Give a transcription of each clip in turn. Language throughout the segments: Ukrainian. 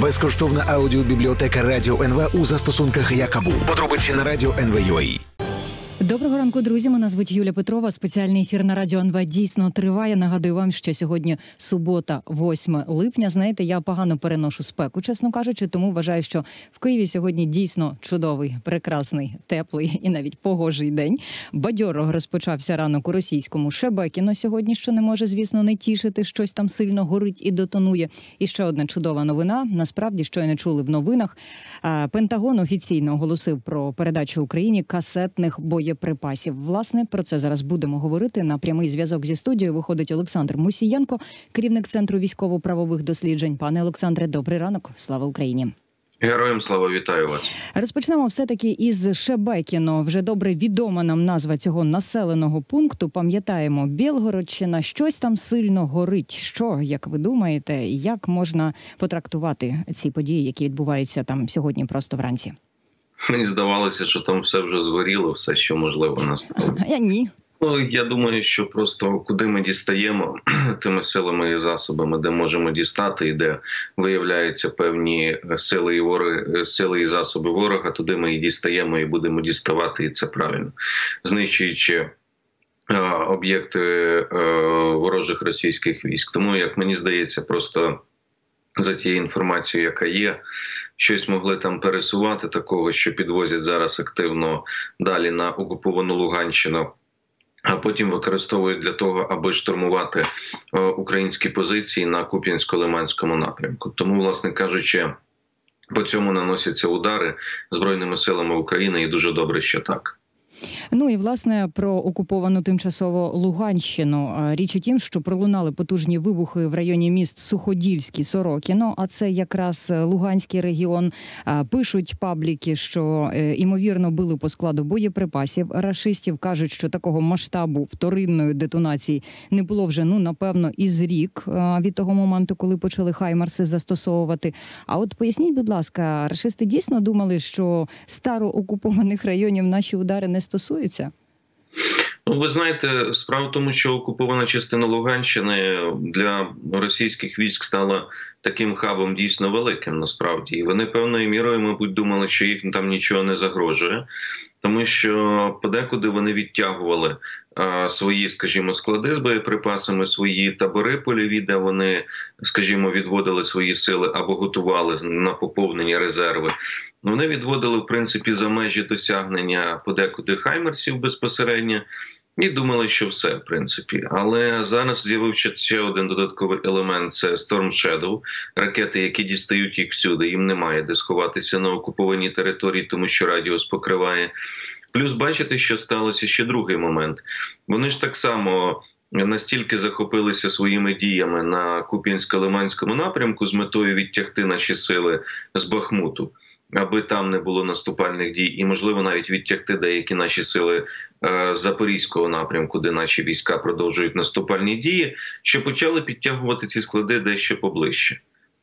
Безкоштовна аудіобібліотека Радіо НВ у застосунках Якабу. Подробиці на Радіо НВ.UA. Доброго ранку, друзі. Мене звуть Юлія Петрова. Спеціальний ефір на Радіо НВ дійсно триває. Нагадую вам, що сьогодні субота, 8 липня. Знаєте, я погано переношу спеку, чесно кажучи, тому вважаю, що в Києві сьогодні дійсно чудовий, прекрасний, теплий і навіть погожий день. Бадьоро розпочався ранок у російському Шебекіно сьогодні, що не може, звісно, не тішити. Щось там сильно горить і детонує. І ще одна чудова новина. Насправді, що не чули в новинах. Пентагон офіційно оголосив про передачу Україні касетних боєприпасів. Власне, про це зараз будемо говорити. На прямий зв'язок зі студією виходить Олександр Мусієнко, керівник Центру військово-правових досліджень. Пане Олександре, добрий ранок. Слава Україні. Героям слава, вітаю вас. Розпочнемо все-таки із Шебекіно. Вже добре відома нам назва цього населеного пункту. Пам'ятаємо, Білгородщина, щось там сильно горить. Що, як ви думаєте, як можна потрактувати ці події, які відбуваються там сьогодні просто вранці? Мені здавалося, що там все вже згоріло, все, що можливо насправді. Ні. Я думаю, що просто куди ми дістаємо тими силами і засобами, де можемо дістати, і де виявляються певні сили і засоби ворога, туди ми і дістаємо, і будемо діставати, і це правильно. Знищуючи об'єкти ворожих російських військ. Тому, як мені здається, просто за тією інформацією, яка є, щось могли там пересувати такого, що підвозять зараз активно далі на окуповану Луганщину, а потім використовують для того, аби штурмувати українські позиції на Куп'янсько-Лиманському напрямку. Тому, власне кажучи, по цьому наносяться удари Збройними силами України, і дуже добре, що так. Ну і, власне, про окуповану тимчасово Луганщину. Річ у тім, що пролунали потужні вибухи в районі міст Суходільський, Сорокіно, а це якраз Луганський регіон. Пишуть пабліки, що, ймовірно, били по складу боєприпасів рашистів. Кажуть, що такого масштабу вторинної детонації не було вже, напевно, із рік від того моменту, коли почали хаймарси застосовувати. А от поясніть, будь ласка, рашисти дійсно думали, що староокупованих районів наші удари не стосуються? Ви знаєте, справа в тому, що окупована частина Луганщини для російських військ стала таким хабом дійсно великим, насправді. І вони певною мірою, мабуть, думали, що їх там нічого не загрожує, тому що подекуди вони відтягували свої, скажімо, склади з боєприпасами, свої табори польові, де вони, скажімо, відводили свої сили або готували на поповнення резерви. Вони відводили, в принципі, за межі досягнення подекуди хаймерсів безпосередньо і думали, що все, в принципі. Але зараз з'явився ще один додатковий елемент – це Storm Shadow, ракети, які дістають їх всюди. Їм немає де сховатися на окупованій території, тому що радіус покриває. Плюс бачите, що сталося ще другий момент. Вони ж так само настільки захопилися своїми діями на Куп'янсько-Лиманському напрямку з метою відтягти наші сили з Бахмуту, аби там не було наступальних дій, і, можливо, навіть відтягти деякі наші сили з Запорізького напрямку, де наші війська продовжують наступальні дії, що почали підтягувати ці склади дещо поближче.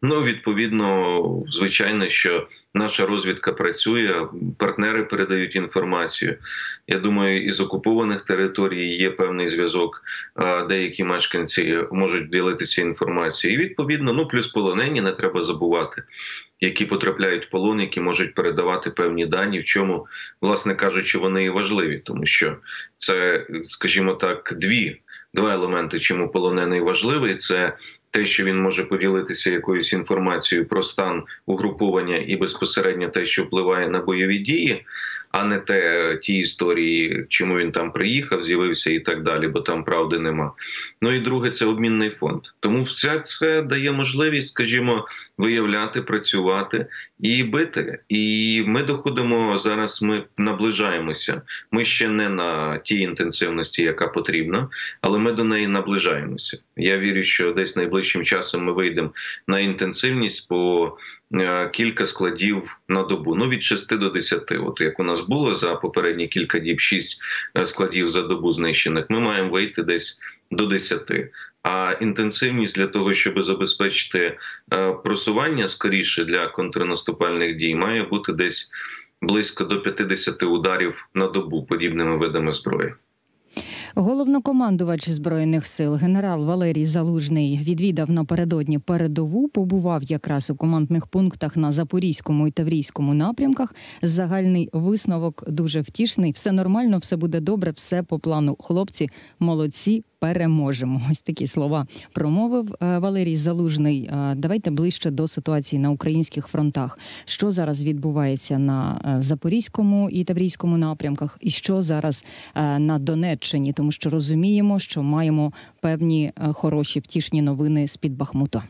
Відповідно, звичайно, що наша розвідка працює, партнери передають інформацію. Я думаю, із окупованих територій є певний зв'язок, деякі мешканці можуть ділитися інформацією. І, відповідно, плюс полонені, не треба забувати, які потрапляють в полон, які можуть передавати певні дані, в чому, власне кажучи, вони і важливі. Тому що це, скажімо так, два елементи, чому полонений важливий. Це те, що він може поділитися якоюсь інформацією про стан угруповання і безпосередньо те, що впливає на бойові дії, а не ті історії, чому він там приїхав, з'явився і так далі, бо там правди нема. І друге – це обмінний фонд. Тому все це дає можливість, скажімо, виявляти, працювати і бити. І ми доходимо, зараз ми наближаємося. Ми ще не на тій інтенсивності, яка потрібна, але ми до неї наближаємося. Я вірю, що десь найближчим часом ми вийдемо на інтенсивність по кілька складів на добу. Від 6 до 10. От як у нас було за попередні кілька діб 6 складів за добу знищених, ми маємо вийти десь до 10. А інтенсивність для того, щоб забезпечити просування скоріше для контрнаступальних дій, має бути десь близько до 50 ударів на добу подібними видами зброї. Головнокомандувач Збройних сил генерал Валерій Залужний відвідав напередодні передову, побував якраз у командних пунктах на Запорізькому і Таврійському напрямках. Загальний висновок дуже втішний. Все нормально, все буде добре, все по плану. Хлопці, молодці, переможемо. Ось такі слова промовив Валерій Залужний. Давайте ближче до ситуації на українських фронтах. Що зараз відбувається на Запорізькому і Таврійському напрямках і що зараз на Донеччині? Тому що розуміємо, що маємо певні хороші втішні новини з-під Бахмута.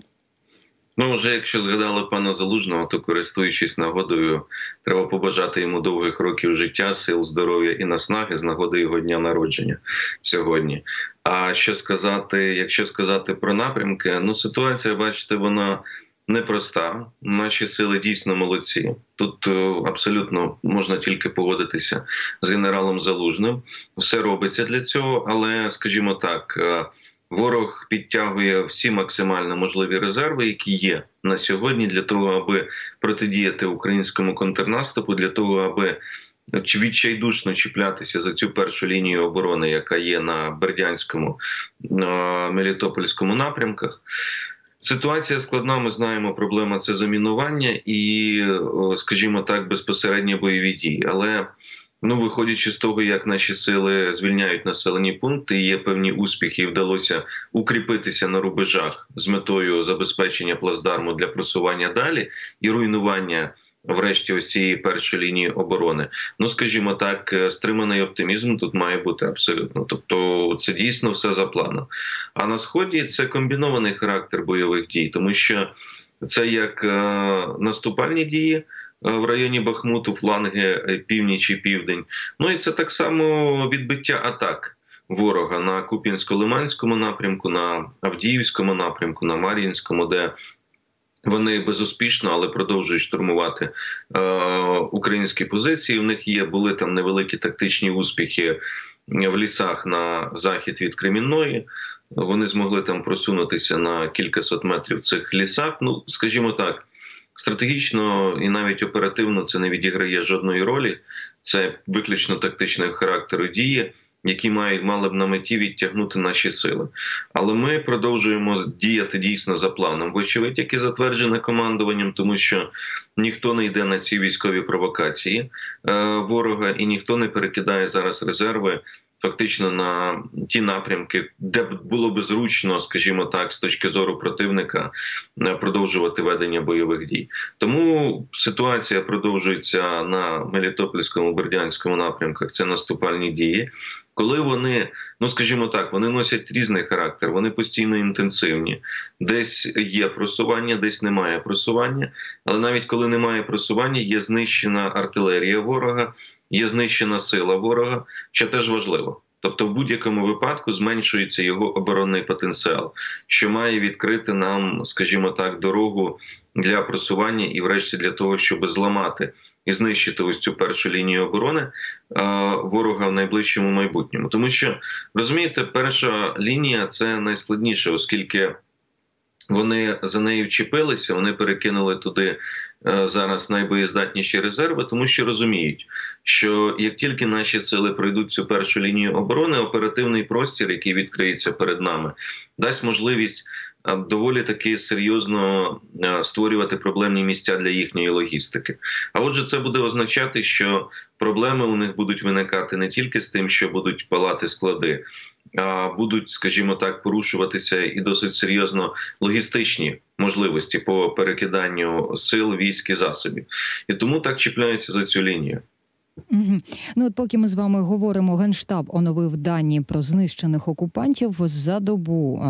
Ну, вже якщо згадали пана Залужного, то, користуючись нагодою, треба побажати йому довгих років життя, сил, здоров'я і наснаги з нагоди його дня народження сьогодні. А що сказати, якщо сказати про напрямки, ну, ситуація, бачите, вона непроста. Наші сили дійсно молодці. Тут абсолютно можна тільки погодитися з генералом Залужним. Все робиться для цього, але, скажімо так, ворог підтягує всі максимально можливі резерви, які є на сьогодні, для того, аби протидіяти українському контрнаступу, для того, аби відчайдушно чіплятися за цю першу лінію оборони, яка є на Бердянському, Мелітопольському напрямках. Ситуація складна, ми знаємо, проблема – це замінування і, скажімо так, безпосередньо бойові дії. Але, виходячи з того, як наші сили звільняють населені пункти, є певні успіхи, і вдалося укріпитися на рубежах з метою забезпечення плацдарму для просування далі і руйнування врешті ось цієї першої лінії оборони. Скажімо так, стриманий оптимізм тут має бути абсолютно. Тобто це дійсно все за планом. А на Сході це комбінований характер бойових дій, тому що це як наступальні дії в районі Бахмуту, фланги північ і південь. І це так само відбиття атак ворога на Куп'янсько-Лиманському напрямку, на Авдіївському напрямку, на Мар'їнському, де вони безуспішно, але продовжують штурмувати українські позиції. У них були там невеликі тактичні успіхи в лісах на захід від Кремінної. Вони змогли там просунутися на кількасот метрів в цих лісах. Скажімо так, стратегічно і навіть оперативно це не відіграє жодної ролі. Це виключно тактичного характеру дії, які мали б на меті відтягнути наші сили. Але ми продовжуємо діяти дійсно за планом. Вочевидь, яке затверджене командуванням, тому що ніхто не йде на ці військові провокації ворога і ніхто не перекидає зараз резерви фактично на ті напрямки, де було би зручно, скажімо так, з точки зору противника продовжувати ведення бойових дій. Тому ситуація продовжується на Мелітопольському, Бердянському напрямках, це наступальні дії. Коли вони, скажімо так, вони носять різний характер, вони постійно інтенсивні. Десь є просування, десь немає просування. Але навіть коли немає просування, є знищена артилерія ворога, є знищена сила ворога, що теж важливо. Тобто в будь-якому випадку зменшується його оборонний потенціал, що має відкрити нам, скажімо так, дорогу для просування і врешті для того, щоб зламати і знищити ось цю першу лінію оборони ворога в найближчому майбутньому. Тому що, розумієте, перша лінія – це найскладніше, оскільки вони за нею вчепилися, вони перекинули туди зараз найбоєздатніші резерви, тому що розуміють, що як тільки наші сили пройдуть цю першу лінію оборони, оперативний простір, який відкриється перед нами, дасть можливість доволі таки серйозно створювати проблемні місця для їхньої логістики. А отже, це буде означати, що проблеми у них будуть виникати не тільки з тим, що будуть палати склади, а будуть, скажімо так, порушуватися і досить серйозно логістичні можливості по перекиданню сил, військ і засобів. І тому так чіпляються за цю лінію. Угу. От поки ми з вами говоримо, Генштаб оновив дані про знищених окупантів. За добу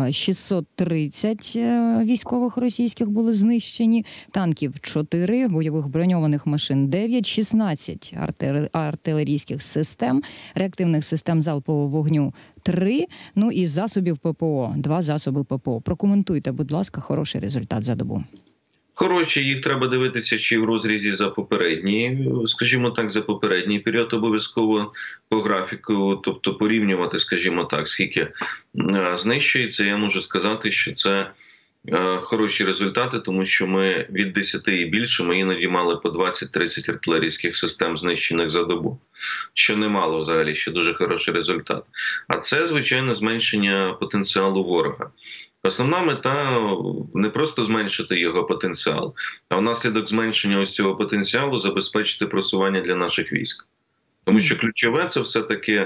630 військових російських були знищені, танків 4, бойових броньованих машин 9, 16 артилерійських систем, реактивних систем залпового вогню 3, і засобів ППО, 2 засоби ППО. Прокоментуйте, будь ласка, хороший результат за добу. Хороші, їх треба дивитися чи в розрізі за попередній, скажімо так, за попередній період обов'язково по графіку, тобто порівнювати, скажімо так, скільки знищується. Я можу сказати, що це хороші результати, тому що ми від 10 і більше, ми іноді мали по 20-30 артилерійських систем знищених за добу, що немало взагалі, що дуже хороший результат. А це, звичайно, зменшення потенціалу ворога. Основна мета – не просто зменшити його потенціал, а внаслідок зменшення ось цього потенціалу забезпечити просування для наших військ. Тому що ключове – це все-таки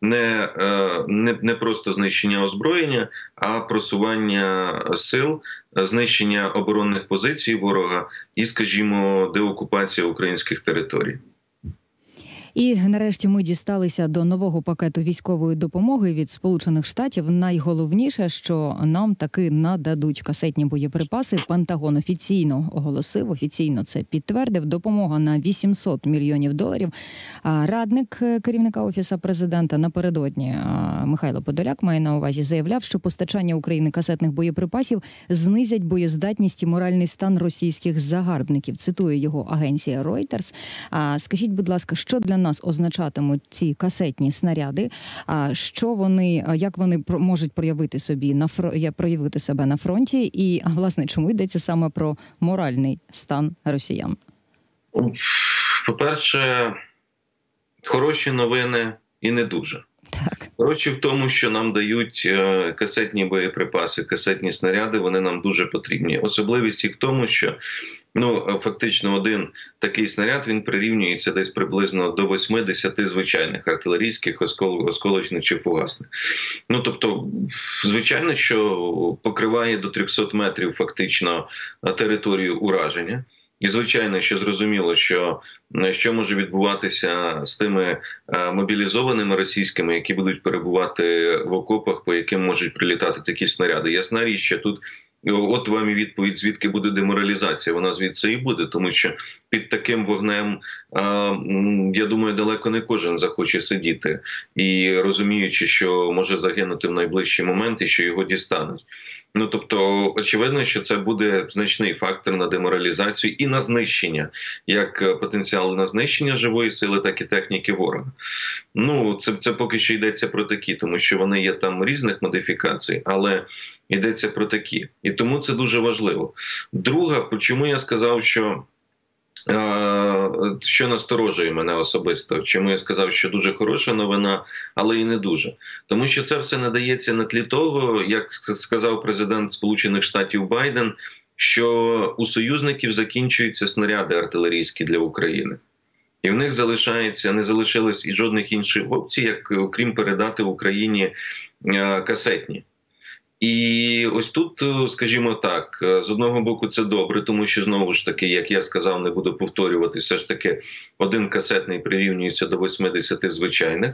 не просто знищення озброєння, а просування сил, знищення оборонних позицій ворога і, скажімо, деокупація українських територій. І нарешті ми дісталися до нового пакету військової допомоги від Сполучених Штатів. Найголовніше, що нам таки нададуть касетні боєприпаси. Пентагон офіційно оголосив, офіційно це підтвердив. Допомога на $800 мільйонів. Радник керівника Офісу президента напередодні Михайло Подоляк має на увазі, заявляв, що постачання України касетних боєприпасів знизять боєздатність і моральний стан російських загарбників. Цитує його агенція Reuters. Скажіть, будь ласка, що для нас означатимуть ці касетні снаряди, що вони, як вони можуть проявити себе на фронті, і, власне, чому йдеться саме про моральний стан росіян? По-перше, хороші новини і не дуже. Так. Хороші в тому, що нам дають касетні боєприпаси, касетні снаряди, вони нам дуже потрібні. Особливість їх в тому, що фактично один такий снаряд, він прирівнюється десь приблизно до 8-10 звичайних артилерійських, осколочних чи фугасних. Тобто, звичайно, що покриває до 300 метрів фактично територію ураження. І, звичайно, що зрозуміло, що може відбуватися з тими мобілізованими російськими, які будуть перебувати в окопах, по яким можуть прилітати такі снаряди. Ясна річ, що тут от вам і відповідь, звідки буде деморалізація. Вона звідси і буде, тому що під таким вогнем, я думаю, далеко не кожен захоче сидіти. І розуміючи, що може загинути в найближчий момент і що його дістануть. Тобто, очевидно, що це буде значний фактор на деморалізацію і на знищення, як потенціал на знищення живої сили, так і техніки ворога. Це поки що йдеться про такі, тому що вони є там різних модифікацій, але йдеться про такі. І тому це дуже важливо. Друга, чому я сказав, що насторожує мене особисто, чому я сказав, що дуже хороша новина, але і не дуже. Тому що це все надається на тлі того, як сказав президент Сполучених Штатів Байден, що у союзників закінчуються снаряди артилерійські для України. І в них не залишилось і жодних інших опцій, як окрім передати Україні касетні. І ось тут, скажімо так, з одного боку це добре, тому що, знову ж таки, як я сказав, не буду повторювати, все ж таки один касетний прирівнюється до 80 звичайних,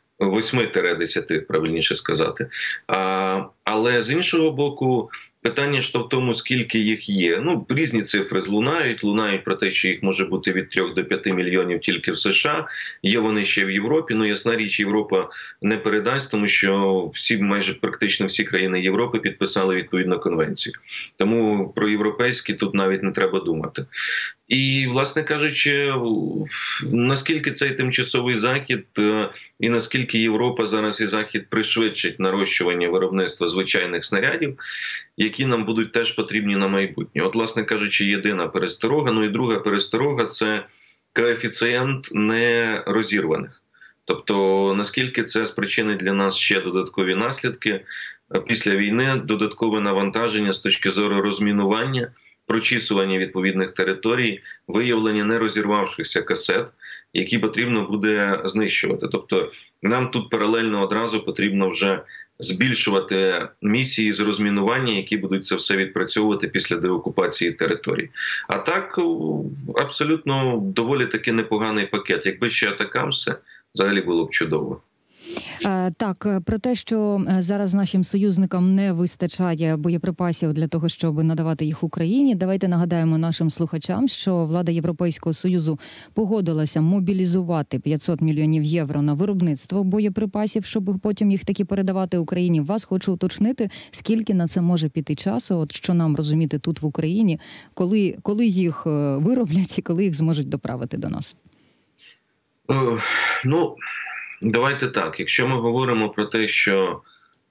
8-10, правильніше сказати. Але з іншого боку, питання ж в тому, скільки їх є. Різні цифри лунають про те, що їх може бути від 3 до 5 мільйонів тільки в США. Є вони ще в Європі. Ясна річ, Європа не передасть, тому що майже практично всі країни Європи підписали відповідну конвенцію. Тому про європейські тут навіть не треба думати. І, власне кажучи, наскільки цей тимчасовий захід і наскільки Європа зараз і Захід пришвидшить нарощування виробництва звичайних снарядів, які нам будуть теж потрібні на майбутнє. От, власне кажучи, єдина пересторога. І друга пересторога – це коефіцієнт нерозірваних. Тобто, наскільки це спричинить для нас ще додаткові наслідки після війни, додаткове навантаження з точки зору розмінування, прочісування відповідних територій, виявлення нерозірвавшихся касет, які потрібно буде знищувати. Тобто нам тут паралельно одразу потрібно вже збільшувати місії з розмінування, які будуть це все відпрацьовувати після деокупації територій. А так, абсолютно доволі таки непоганий пакет. Якби ще атакамси, взагалі було б чудово. Так, про те, що зараз нашим союзникам не вистачає боєприпасів для того, щоб надавати їх Україні, давайте нагадаємо нашим слухачам, що влада Європейського Союзу погодилася мобілізувати 500 мільйонів євро на виробництво боєприпасів, щоб потім їх таки передавати Україні. Вас хочу уточнити, скільки на це може піти часу, от що нам розуміти тут в Україні, коли їх вироблять і коли їх зможуть доправити до нас? Давайте так, якщо ми говоримо про те, що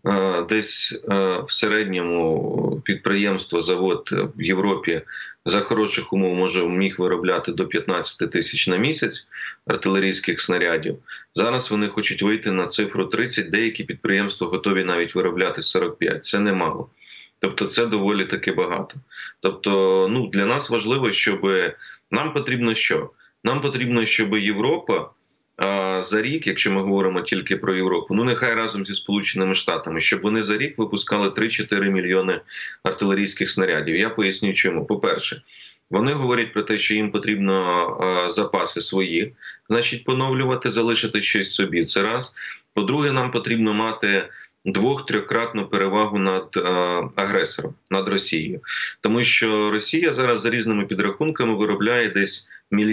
десь в середньому підприємство, завод в Європі за хороших умов міг виробляти до 15 тисяч на місяць артилерійських снарядів. Зараз вони хочуть вийти на цифру 30, деякі підприємства готові навіть виробляти 45. Це немало. Тобто це доволі таки багато. Тобто, для нас важливо, щоб нам потрібно що? Нам потрібно, щоб Європа за рік, якщо ми говоримо тільки про Європу, нехай разом зі Сполученими Штатами, щоб вони за рік випускали 3-4 мільйони артилерійських снарядів. Я поясню чому. По-перше, вони говорять про те, що їм потрібно запаси свої, значить поновлювати, залишити щось собі. Це раз. По-друге, нам потрібно мати 2-3-кратну перевагу над агресором, над Росією. Тому що Росія зараз за різними підрахунками виробляє десь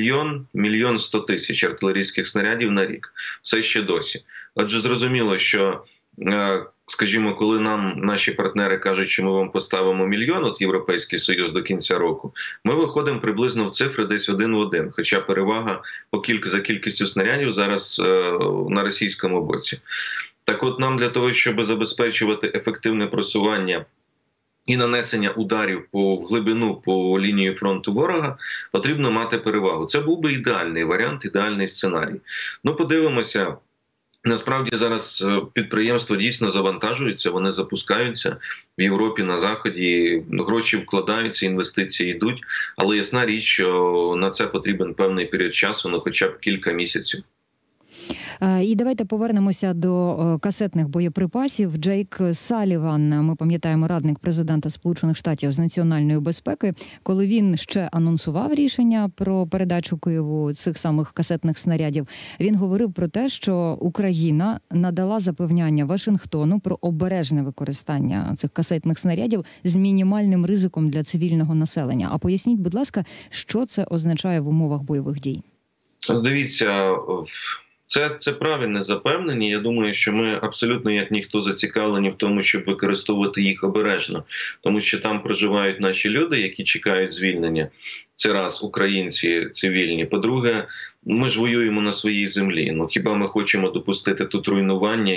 1-1 тисяч артилерійських снарядів на рік. Все ще досі. Отже, зрозуміло, що, скажімо, коли нам наші партнери кажуть, що ми вам поставимо 1 мільйон, от Європейський Союз до кінця року, ми виходимо приблизно в цифри десь 1 в 1. Хоча перевага за кількістю снарядів зараз на російському боці. Так от нам для того, щоб забезпечувати ефективне просування і нанесення ударів в глибину по лінії фронту ворога, потрібно мати перевагу. Це був би ідеальний варіант, ідеальний сценарій. Подивимося. Насправді зараз підприємства дійсно завантажуються, вони запускаються в Європі, на Заході, гроші вкладаються, інвестиції йдуть, але ясна річ, що на це потрібен певний період часу, хоча б кілька місяців. І давайте повернемося до касетних боєприпасів. Джейк Саліван, ми пам'ятаємо, радник президента Сполучених Штатів з національної безпеки, коли він ще анонсував рішення про передачу Києву цих самих касетних снарядів, він говорив про те, що Україна надала запевняння Вашингтону про обережне використання цих касетних снарядів з мінімальним ризиком для цивільного населення. А поясніть, будь ласка, що це означає в умовах бойових дій? Дивіться, це правильне запевнення. Я думаю, що ми абсолютно як ніхто зацікавлені в тому, щоб використовувати їх обережно. Тому що там проживають наші люди, які чекають звільнення. Це раз, українці цивільні. По-друге, ми ж воюємо на своїй землі. Хіба ми хочемо допустити тут руйнування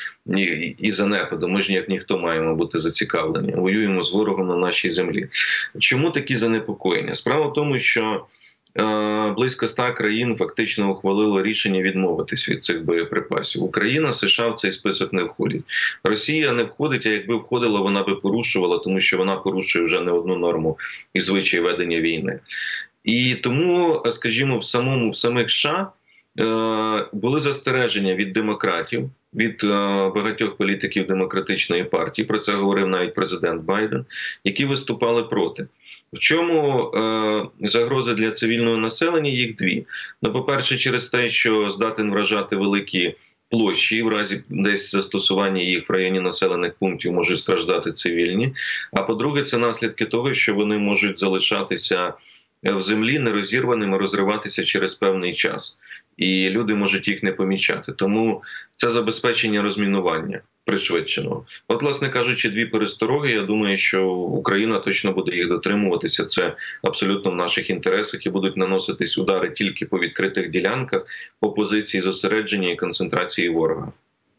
і занепаду? Ми ж як ніхто маємо бути зацікавлені. Воюємо з ворогом на нашій землі. Чому такі занепокоєння? Справа в тому, що близько 100 країн фактично ухвалило рішення відмовитись від цих боєприпасів. Україна, США в цей список не входять. Росія не входить, а якби входила, вона би порушувала, тому що вона порушує вже не одну норму і звичай ведення війни. І тому, скажімо, в самих США були застереження від демократів, від багатьох політиків демократичної партії, про це говорив навіть президент Байден, які виступали проти. В чому загрози для цивільного населення? Їх дві. По-перше, через те, що здатен вражати великі площі, в разі десь застосування їх в районі населених пунктів можуть страждати цивільні. А по-друге, це наслідки того, що вони можуть залишатися в землі нерозірваними, розриватися через певний час. І люди можуть їх не помічати. Тому це забезпечення розмінування пришвидшеного. От, власне кажучи, дві перестороги. Я думаю, що Україна точно буде їх дотримуватися. Це абсолютно в наших інтересах і будуть наноситись удари тільки по відкритих ділянках, по позиції зосередження і концентрації ворога.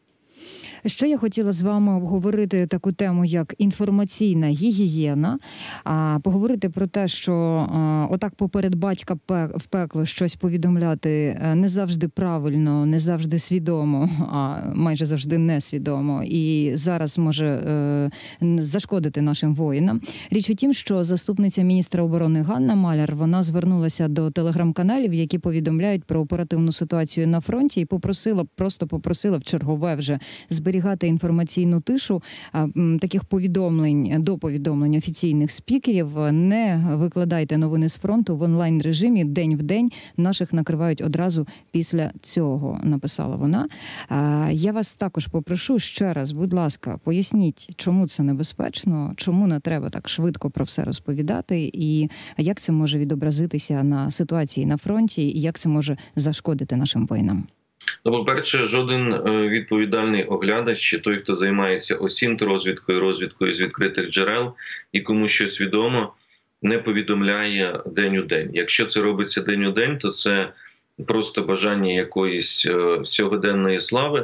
Ще я хотіла з вами обговорити таку тему, як інформаційна гігієна, поговорити про те, що отак поперед батька в пекло щось повідомляти не завжди правильно, не завжди свідомо, а майже завжди несвідомо, і зараз може зашкодити нашим воїнам. Річ у тім, що заступниця міністра оборони Ганна Маляр, вона звернулася до телеграм-каналів, які повідомляють про оперативну ситуацію на фронті, і попросила в чергове вже зберігати інформаційну тишу, таких до повідомлень офіційних спікерів. Не викладайте новини з фронту в онлайн-режимі день в день. Наших накривають одразу після цього, написала вона. Я вас також попрошу ще раз, будь ласка, поясніть, чому це небезпечно, чому не треба так швидко про все розповідати, і як це може відобразитися на ситуації на фронті, і як це може зашкодити нашим воїнам. По-перше, жоден відповідальний оглядач чи той, хто займається розвідкою з відкритих джерел і кому щось відомо, не повідомляє день у день. Якщо це робиться день у день, то це просто бажання якоїсь сьогоденної слави,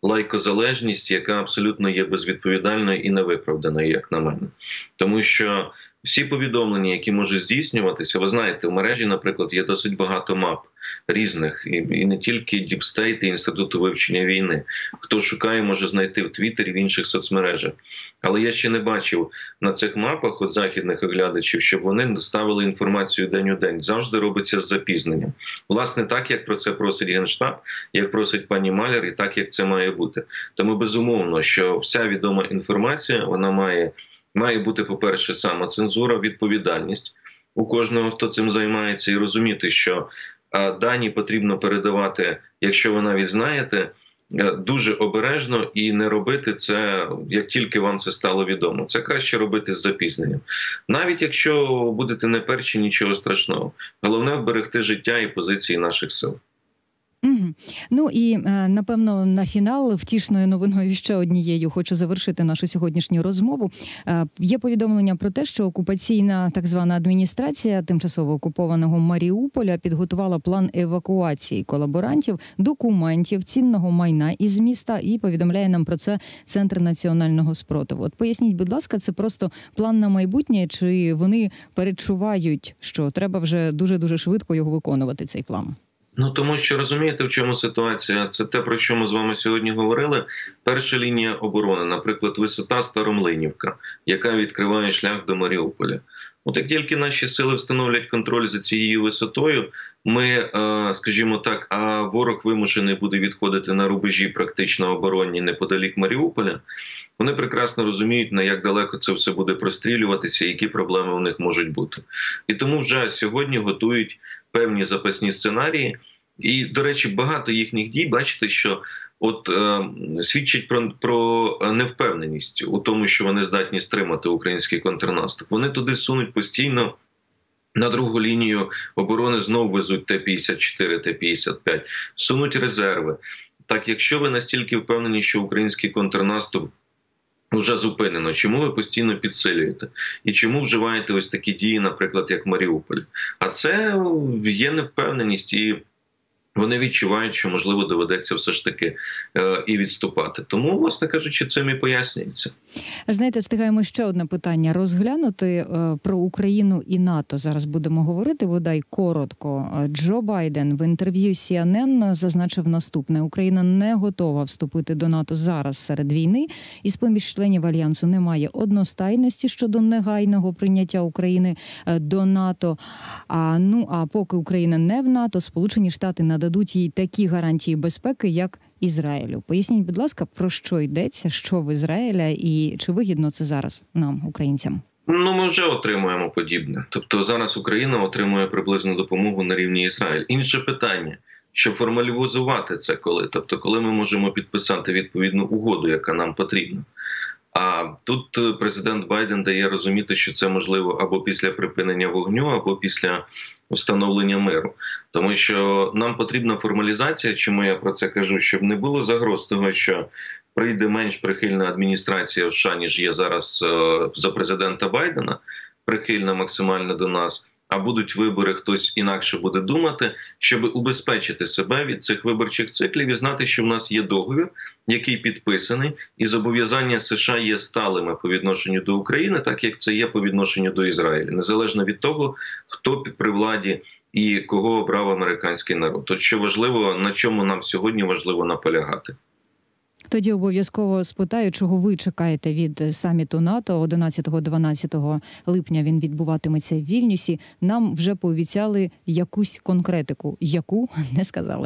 лайкозалежність, яка абсолютно є безвідповідальною і невиправданою, як на мене. Тому що всі повідомлення, які можуть здійснюватися, ви знаєте, в мережі, наприклад, є досить багато мап різних, і не тільки Deep State і Інституту вивчення війни. Хто шукає, може знайти в Твіттері, в інших соцмережах. Але я ще не бачив на цих мапах от західних оглядачів, щоб вони ставили інформацію день у день. Завжди робиться з запізненням. Власне, так, як про це просить Генштаб, як просить пані Маляр, і так, як це має бути. Тому, безумовно, що вся відома інформація, вона має бути, по-перше, самоцензура, відповідальність у кожного, хто цим займається, і розуміти, що дані потрібно передавати, якщо ви навіть знаєте, дуже обережно і не робити це, як тільки вам це стало відомо. Це краще робити з запізненням. Навіть якщо будете не перші, нічого страшного. Головне – вберегти життя і позиції наших сил. Угу. Ну і, напевно, на фінал втішною новиною ще однією хочу завершити нашу сьогоднішню розмову. Є повідомлення про те, що окупаційна так звана адміністрація тимчасово окупованого Маріуполя підготувала план евакуації колаборантів, документів, цінного майна із міста, і повідомляє нам про це Центр національного спротиву. От поясніть, будь ласка, це просто план на майбутнє, чи вони передчувають, що треба вже дуже-дуже швидко його виконувати, цей план? Ну, тому що, розумієте, в чому ситуація? Це те, про що ми з вами сьогодні говорили. Перша лінія оборони, наприклад, висота Старомлинівка, яка відкриває шлях до Маріуполя. От як тільки наші сили встановлять контроль за цією висотою, ми, скажімо так, а ворог вимушений буде відходити на рубежі практично оборонні неподалік Маріуполя, вони прекрасно розуміють, на як далеко це все буде прострілюватися, які проблеми у них можуть бути. І тому вже сьогодні готують певні запасні сценарії. І, до речі, багато їхніх дій, бачите, що свідчить про невпевненість у тому, що вони здатні стримати український контрнаступ. Вони туди сунуть постійно, на другу лінію оборони знову везуть Т-54, Т-55, сунуть резерви. Так, якщо ви настільки впевнені, що український контрнаступ вже зупинено, чому ви постійно підсилюєте? І чому вживаєте ось такі дії, наприклад, як Маріуполь? А це є невпевненість, і вони відчувають, що, можливо, доведеться все ж таки і відступати. Тому, власне кажучи, цим і пояснюється. Знаєте, встигаємо ще одне питання розглянути. Про Україну і НАТО зараз будемо говорити, бодай коротко. Джо Байден в інтерв'ю CNN зазначив наступне. Україна не готова вступити до НАТО зараз серед війни. І з-поміж членів Альянсу немає одностайності щодо негайного прийняття України до НАТО. А поки Україна не в НАТО, Сполучені Штати нададуть їй такі гарантії безпеки, як Ізраїлю. Поясніть, будь ласка, про що йдеться, що в Ізраїля і чи вигідно це зараз нам, українцям? Ну, ми вже отримуємо подібне. Тобто зараз Україна отримує приблизну допомогу на рівні Ізраїль. Інше питання, що формалізувати це коли? Тобто, коли ми можемо підписати відповідну угоду, яка нам потрібна. А тут президент Байден дає розуміти, що це можливо або після припинення вогню, або після встановлення миру. Тому що нам потрібна формалізація, чому я про це кажу, щоб не було загроз того, що прийде менш прихильна адміністрація в США, ніж є зараз за президента Байдена, прихильна максимально до нас, а будуть вибори, хтось інакше буде думати, щоб убезпечити себе від цих виборчих циклів і знати, що в нас є договір, який підписаний, і зобов'язання США є сталими по відношенню до України, так як це є по відношенню до Ізраїля, незалежно від того, хто при владі і кого обрав американський народ. От що важливо, на чому нам сьогодні важливо наполягати. Тоді обов'язково спитаю, чого ви чекаєте від саміту НАТО. 11-12 липня він відбуватиметься в Вільнюсі. Нам вже пообіцяли якусь конкретику. Яку? Не сказали.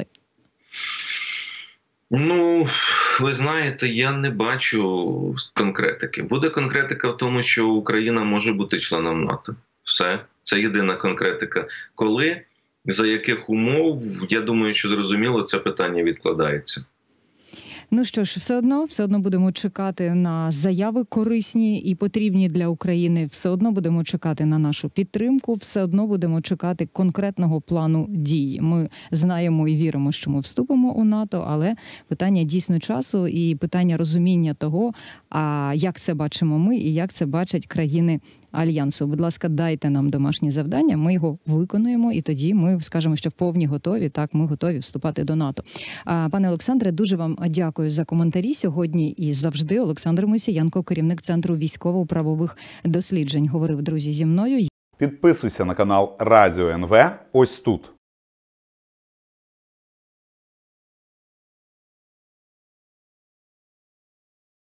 Ну, ви знаєте, я не бачу конкретики. Буде конкретика в тому, що Україна може бути членом НАТО. Все. Це єдина конкретика. Коли, за яких умов, я думаю, що зрозуміло, це питання відкладається. Ну що ж, все одно будемо чекати на заяви корисні і потрібні для України. Все одно будемо чекати на нашу підтримку, все одно будемо чекати конкретного плану дій. Ми знаємо і віримо, що ми вступимо у НАТО, але питання дійсно часу і питання розуміння того, як це бачимо ми і як це бачать країни альянсу. Будь ласка, дайте нам домашнє завдання, ми його виконуємо, і тоді ми скажемо, що вповні готові. Так, ми готові вступати до НАТО. Пане Олександре, дуже вам дякую за коментарі сьогодні і завжди. Олександр Мойсієнко, керівник Центру військово-правових досліджень, говорив, друзі, зі мною. Підписуйся на канал Радіо НВ ось тут.